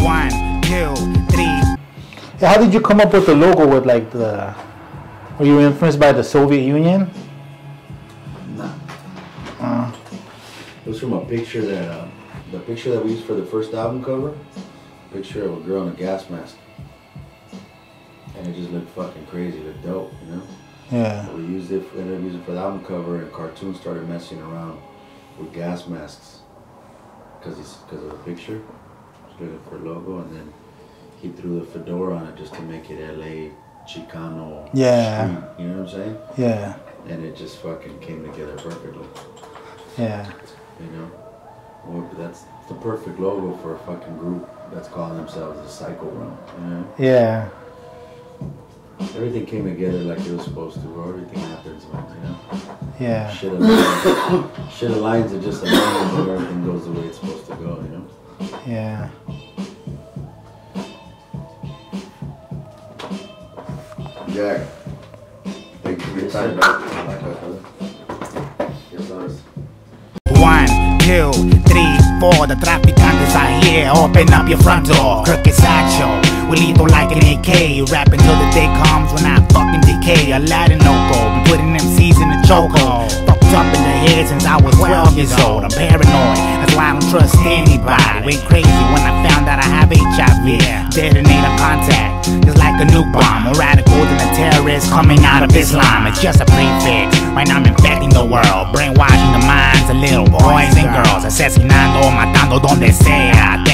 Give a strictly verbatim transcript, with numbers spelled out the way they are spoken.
One, two, three. How did you come up with the logo with like the... Were you influenced by the Soviet Union? Nah. Uh, It was from a picture that, uh, the picture that we used for the first album cover, picture of a girl in a gas mask. And it just looked fucking crazy, it looked dope, you know? yeah. So we used it, for, ended up using it for the album cover, and cartoons started messing around with gas masks. Because because of the picture, just looking for a logo, and then he threw the fedora on it just to make it L A Chicano Yeah. street, you know what I'm saying? Yeah. And it just fucking came together perfectly. Yeah. You know, well, that's the perfect logo for a fucking group that's calling themselves the Psycho Realm. You know, Yeah. everything came together like it was supposed to, or everything happens, man. You know, Yeah. shit aligns, shit aligns, it just aligns, and everything goes the way it's supposed to go. You know. Yeah. Jack, thank you for your time, man. Yes, ours. One, two, three, four. The traficantes are here. Open up your front door. Crooked sideshow. We lethal like an A K. Rapping till the day comes when I fucking decay. Aladdin no go. Been putting M Cs in the chokehold. Fucked up in the head since I was twelve years old. I'm paranoid. That's why I don't trust anybody. Went crazy when I found out I have H I V. Detonate a contact. Just like a nuke bomb. More radical than a terrorist coming out of Islam. It's just a prefix. Right now I'm infecting the world. Brainwashing the minds of little boys and girls. Asesinando, matando donde sea.